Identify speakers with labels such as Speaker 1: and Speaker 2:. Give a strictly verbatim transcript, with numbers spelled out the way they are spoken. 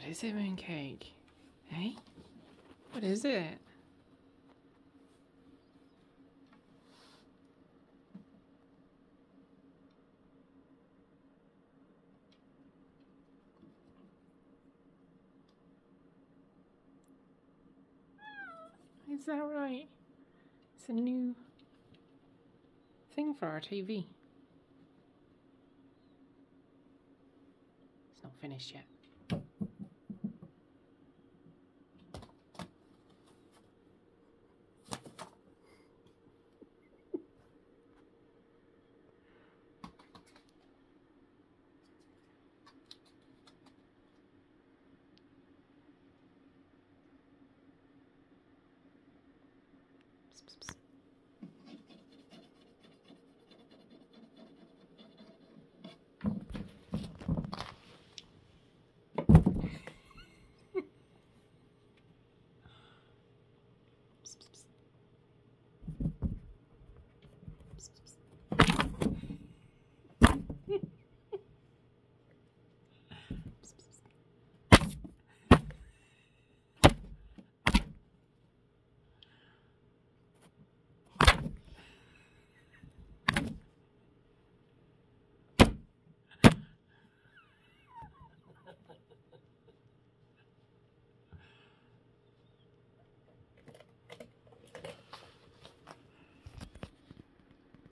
Speaker 1: is it, Mooncake? Hey? What is it? Is that right? It's a new thing for our T V. It's not finished yet.